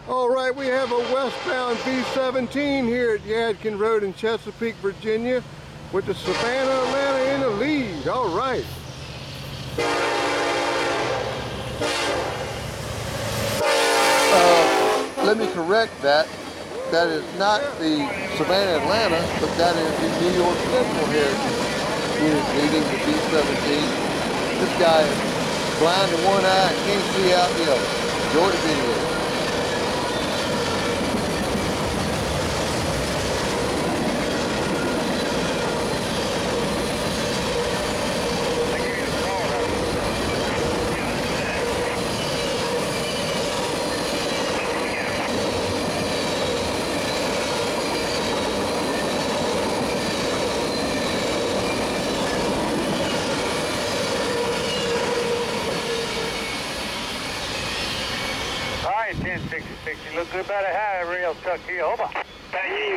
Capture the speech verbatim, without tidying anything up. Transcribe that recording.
All right, we have a westbound V seventeen here at Yadkin Road in Chesapeake, Virginia, with the Savannah, Atlanta in the lead. All right. Uh, let me correct that. That is not the Savannah, Atlanta, but that is the New York Central Heritage unit leading the V seventeen. This guy is blind in one eye and can't see out the other. Enjoy the video. ten sixty-six, you look good about a high rail stuck here. Over.